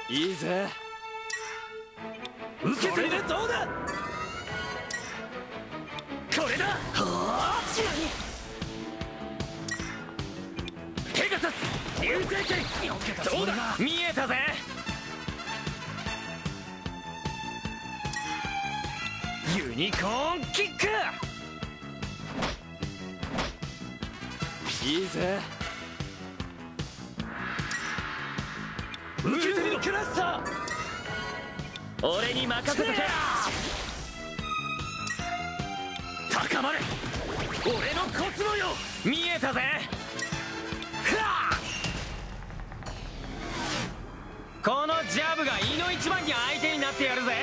いいぜ。受けてみる。どうだ。これだ。はあ。手が立つ。流星剣。どうだ。見えたぜ。ユニコーンキック。いいぜ。受けてみろ。クラッサー。俺に任せとけ。高まれ。俺のコスモよ。見えたぜ。このジャブがいの一番に相手になってやるぜ。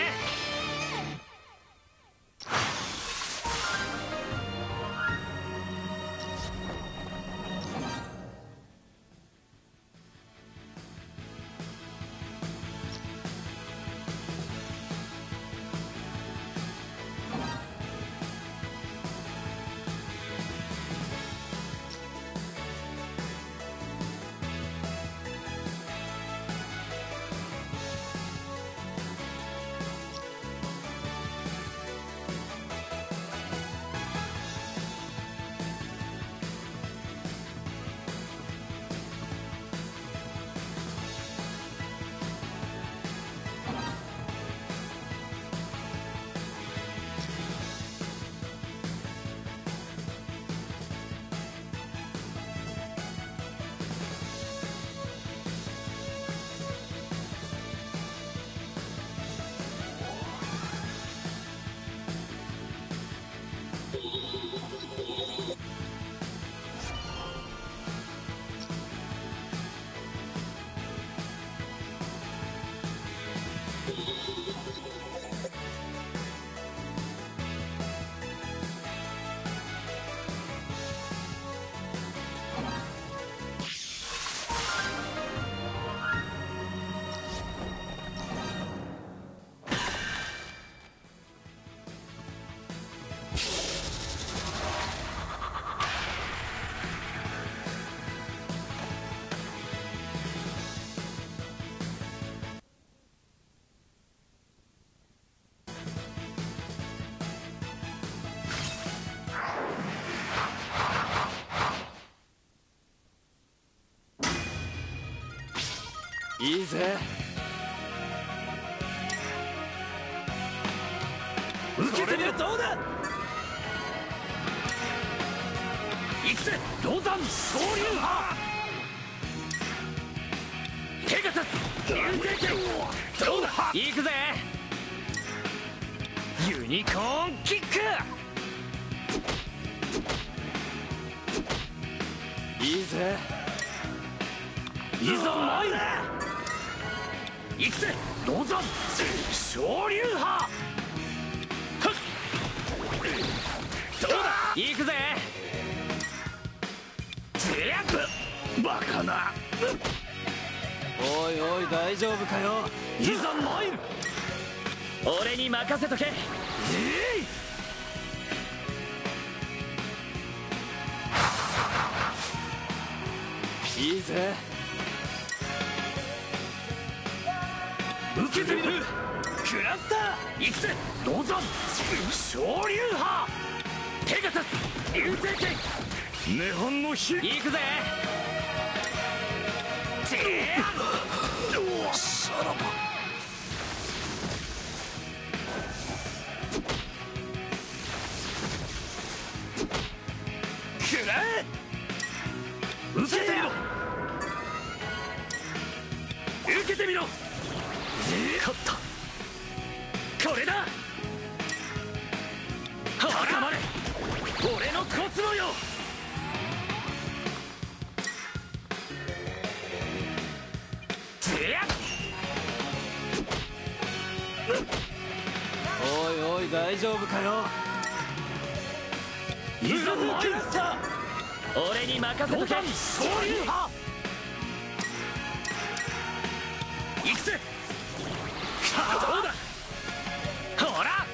いいぜ。受けてみる。どうだ。行くぜ。ロザン昇竜派。手が立つ。流星剣。どうだ。行くぜ。ユニコーンキック。いいぜ。いざ参れ。行くぜ。ロザン昇竜派。どうだ。行くぜ。バカな。おいおい、大丈夫かよ。いざ参る。俺に任せとけ。いいぜ。受けてみる。クラスター。行くぜ。ロザン昇竜派。手が立つ。流星剣。涅槃の火。行くぜ。さらば。くらえ。受けてみろ。受けてみろ。勝った。これだ。高まれ。俺のコスモよ。おいおい、大丈夫かよ。いざ参る。俺に任せとけ。昇竜派。行くぜ。どうだ。ほら。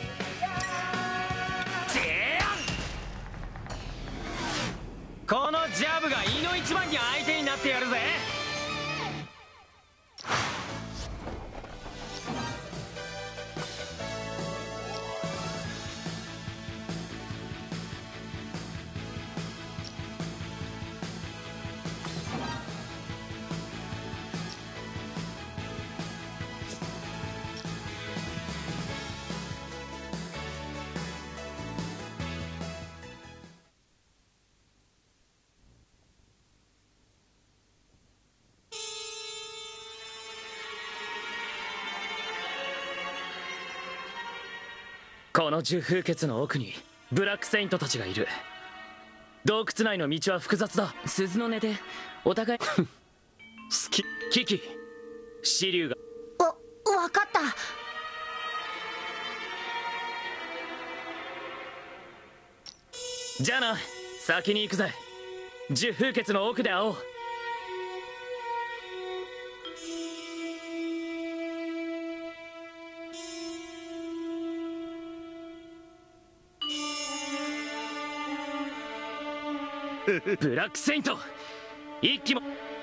このジャブがいの一番に相手になってやるぜ。 この十風穴の奥にブラックセイントたちがいる。洞窟内の道は複雑だ。鈴の音でお互い好き。キキ、紫龍が。 わかった。 じゃあな、先に行くぜ。十風穴の奥で会おう。ブラックセイント、一気も。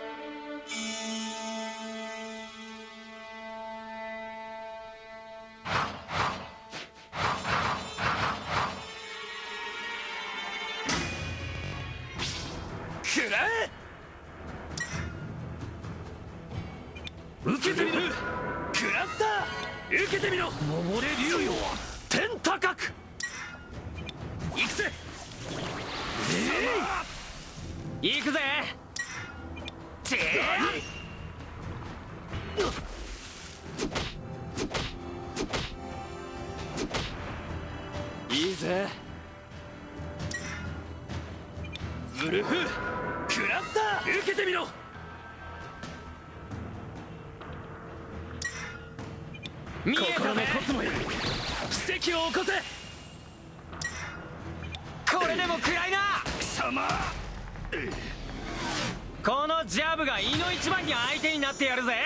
くらえ。受けてみろ。クラスター、受けてみろ。登れ竜よ、天高く。行くぜ。行くぜ。いいぜ。ウルフ、クラスター、受けてみろ。見えたぜ。心のコスモよ、奇跡を起こせ。これでも食らいな。貴様、このジャブが胃の一番に相手になってやるぜ。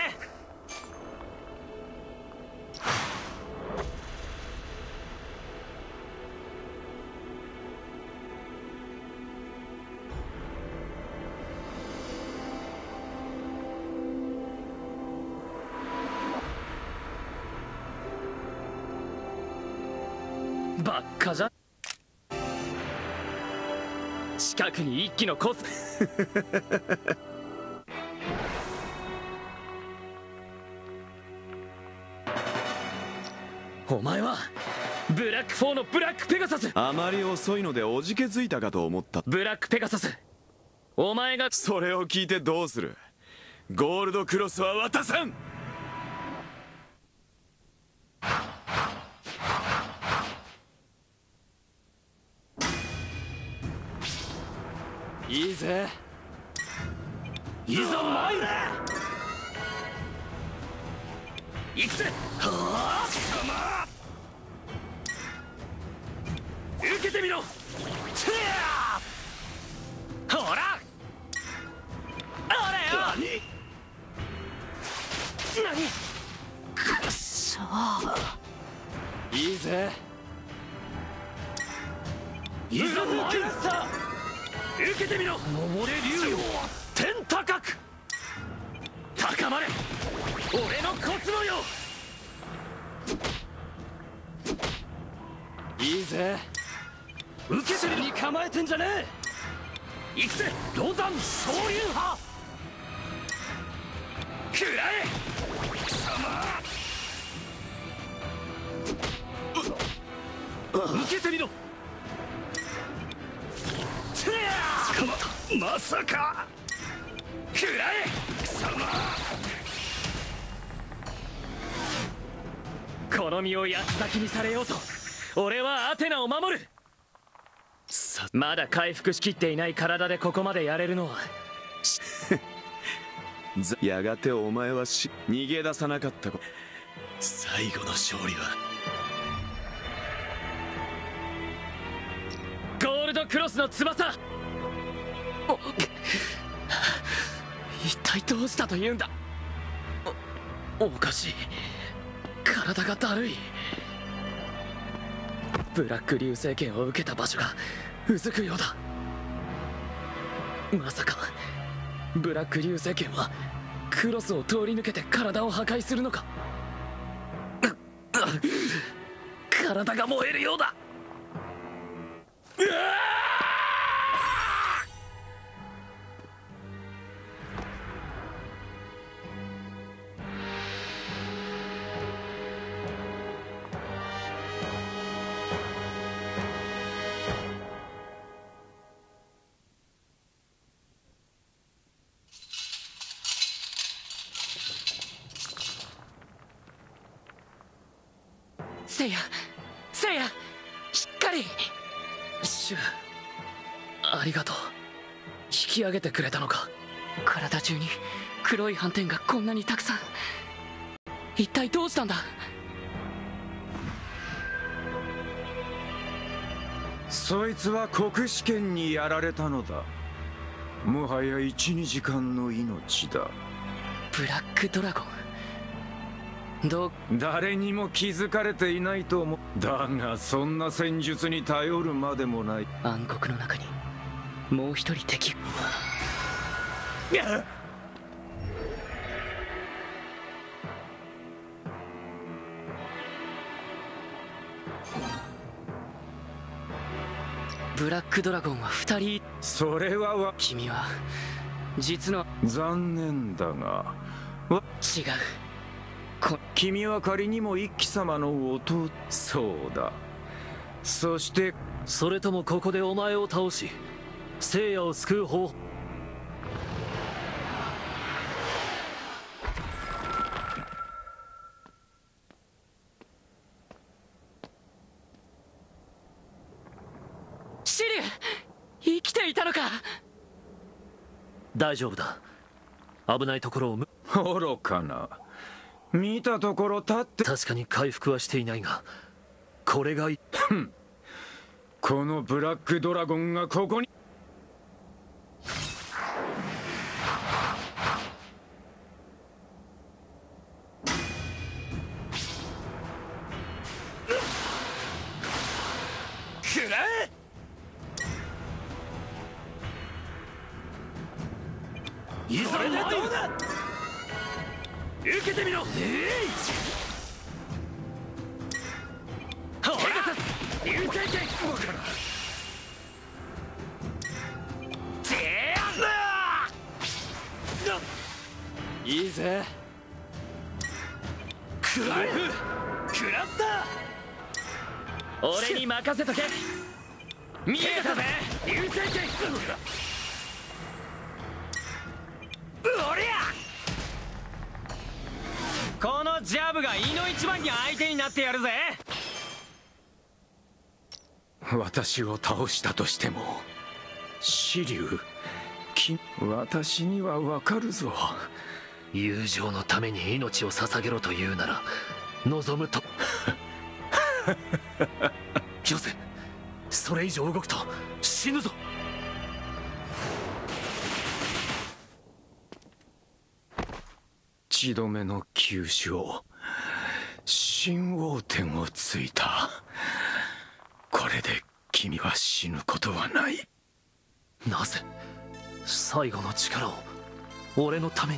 ばっかじゃ。近くに一機のコスお前はブラック4のブラックペガサス。 あまり遅いのでおじけづいたかと思った。 ブラックペガサス、お前が。 それを聞いてどうする。ゴールドクロスは渡さん。いいぜ。 いざ参れ。行くぜ。はあ、受けてみろ。ほら、あれよ。何。くっそー。 いいぜ。 いざ参れ。受けてみろ。登れ竜よ、天高く。高まれ、俺のコスモよ。 いいぜ。 受けてみろ。に構えてんじゃねえ。行くぜ、ロザン昇竜派。食らえ。貴様、受けてみろ。まさか。食らえ。貴様、この身を八つ裂きにされようと俺はアテナを守る。まだ回復しきっていない体でここまでやれるのはやがてお前は逃げ出さなかった最後の勝利はゴールドクロスの翼。一体どうしたというんだ。おかしい、体がだるい。ブラック流星剣を受けた場所がうずくようだ。まさかブラック流星剣はクロスを通り抜けて体を破壊するのか。体が燃えるようだ。うわせいや、せいや、 り。 シュありがとう。引き上げてくれたのか。 体中に黒い斑点がこんなにたくさん。一体どうしたんだ。 そいつは国試験にやられたのだ。もはや 1,2 時間の命だ。 ブラックドラゴン。 誰にも気づかれていないと思う。だがそんな戦術に頼るまでもない。 暗黒の中にもう一人敵。ブラックドラゴンは2人。 それは君は実の。 残念だが違う。 君は仮にも一騎様の弟。そうだ。そしてそれともここでお前を倒し聖夜を救う方法。 シリュウ、生きていたのか。 大丈夫だ。危ないところを愚かな。見たところ立って。 確かに回復はしていないがこれがこのブラックドラゴンがここに。 くらえ。いざどうだ。受けてみろ。流星剣。いいぜ。食らえ。食らった。俺に任せとけ。見えたぜ流星剣。おりゃ。このジャブがいの一番に相手になってやるぜ。 私を倒したとしても紫龍、私にはわかるぞ。 友情のために命を捧げろというなら望むとよせ。それ以上動くと死ぬぞ。 血止めの急所を新王点をついた。これで君は死ぬことはない。 なぜ最後の力を俺のために。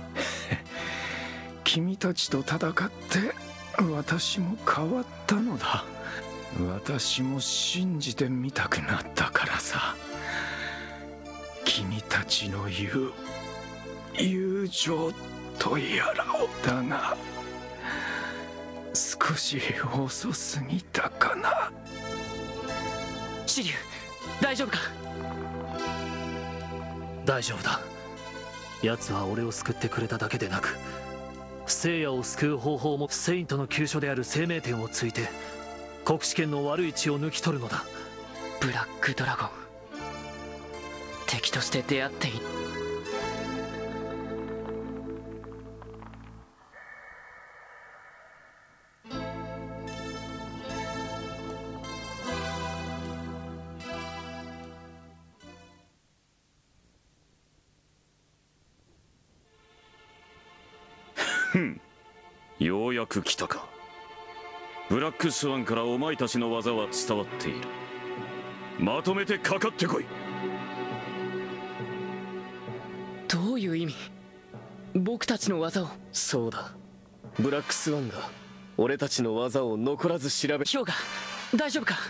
君たちと戦って私も変わったのだ。私も信じてみたくなったからさ。君たちの言う友情とやらを。だが少し遅すぎたかな。 シリュウ、大丈夫か。 大丈夫だ。奴は俺を救ってくれただけでなく聖夜を救う方法もセイントの急所である生命点をついて国試験の悪い血を抜き取るのだ。 ブラックドラゴン、敵として出会っていい。 ようやく来たか。ブラックスワンからお前たちの技は伝わっている。まとめてかかってこい。 どういう意味。僕たちの技を。 そうだ。ブラックスワンが俺たちの技を残らず調べ。 ヒョウが大丈夫か。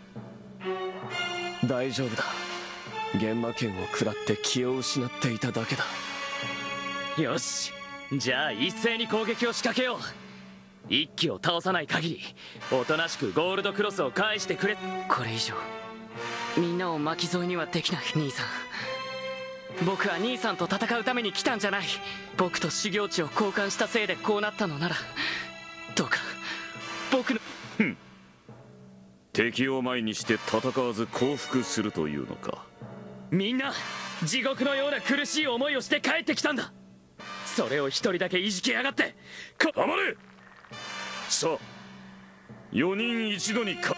大丈夫だ。幻魔剣を食らって気を失っていただけだ。 よし、じゃあ一斉に攻撃を仕掛けよう。一騎を倒さない限りおとなしくゴールドクロスを返してくれ。 これ以上みんなを巻き添えにはできない。兄さん、僕は兄さんと戦うために来たんじゃない。僕と修行地を交換したせいでこうなったのならどうか僕の。 敵を前にして戦わず降伏するというのか。 みんな地獄のような苦しい思いをして帰ってきたんだ。それを一人だけいじけやがって。 黙れ。さあ4人一度にか。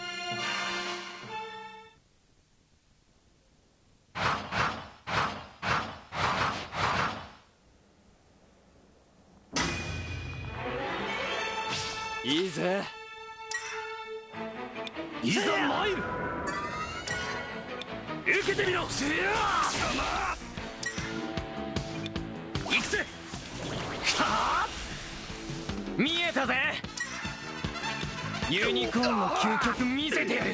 いいぜ。 いざ参る。 受けてみろ。 行くぜ。はあ、 見えたぜ。ユニコーンの究極見せてやる。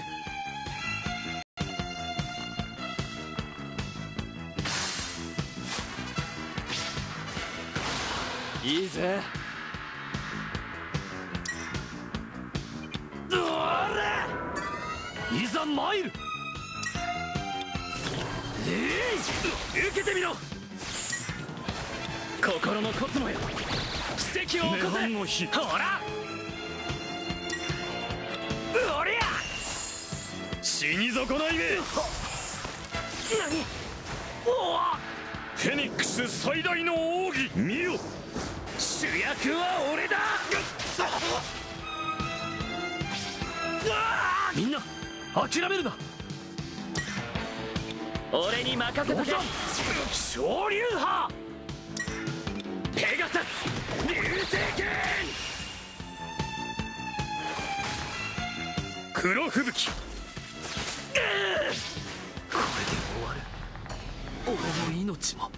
いいぜ。 いざ参る。 受けてみろ。心のコスモよ、奇跡を起こせ。 の日、 ほらおりゃ。 死に損ないめ。 何。おお、 フェニックス最大の奥義見よ。 主役は俺だ。 みんな諦めるな。 俺に任せとけ。 昇竜派ペガサス流星剣。 黒吹雪。 これで終わる。俺の命も。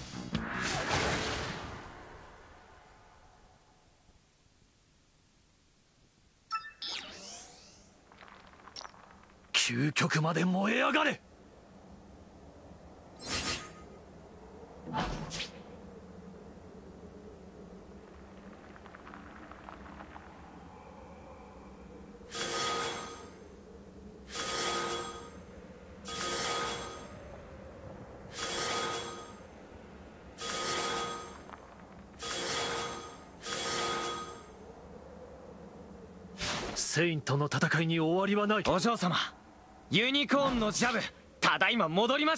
究極まで燃え上がれ。セインとの戦いに終わりはない。 お嬢様、ユニコーンのジャブ、ただいま戻りました。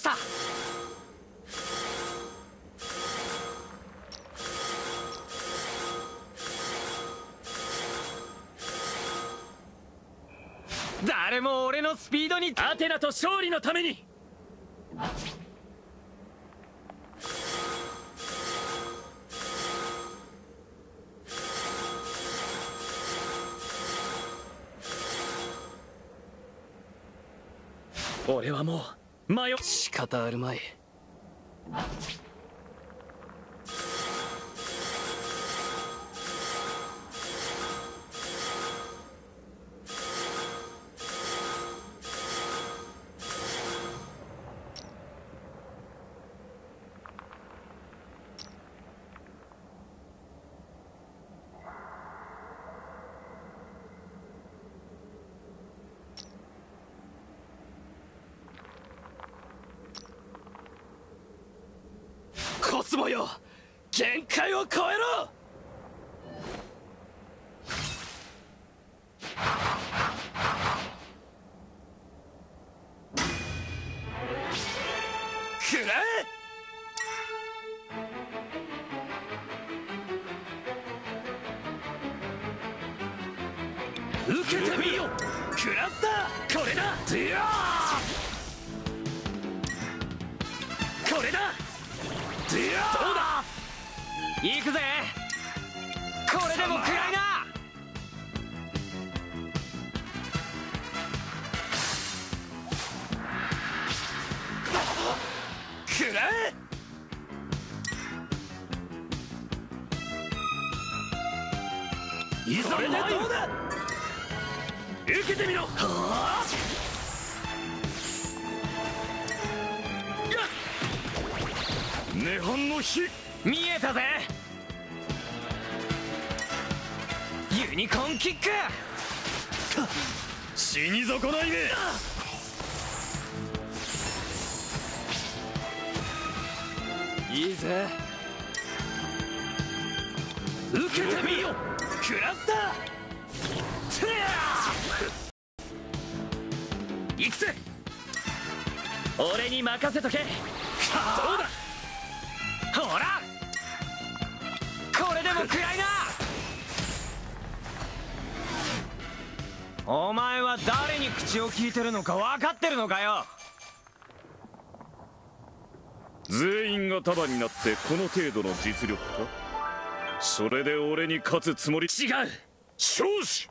誰も俺のスピードに。アテナと勝利のために。俺はもう仕方あるまい。コスモよ、限界を超えろ。くらえ。受けてみよ。クラスター、これだ。ディアー、これだ。どうだ。行くぜ。これでも食らいな。食らえ。いざ、これでどうだ。受けてみろ。はあ、 涅槃の火。 見えたぜ。ユニコーンキック。 死に損ないめ。 いいぜ。受けてみよ。クラスター。 行くぜ。 俺に任せとけ。どうだ。ほらこれでも食らいな。 お前は誰に口を聞いてるのか分かってるのかよ。 全員が束になってこの程度の実力か。それで俺に勝つつもり。 違う。 少子。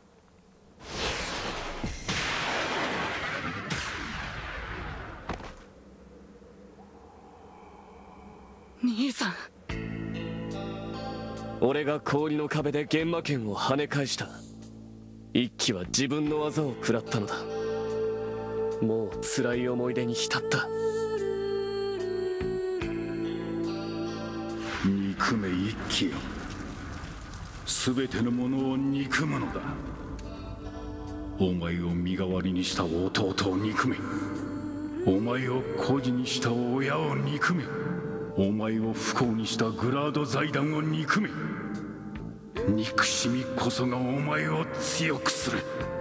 兄さん。 俺が氷の壁で幻魔剣を跳ね返した。一騎は自分の技を食らったのだ。もう辛い思い出に浸った。 憎め一騎よ。全てのものを憎むのだ。お前を身代わりにした弟を憎め。お前を孤児にした親を憎め。お前を不幸にしたグラード財団を憎め。憎しみこそがお前を強くする。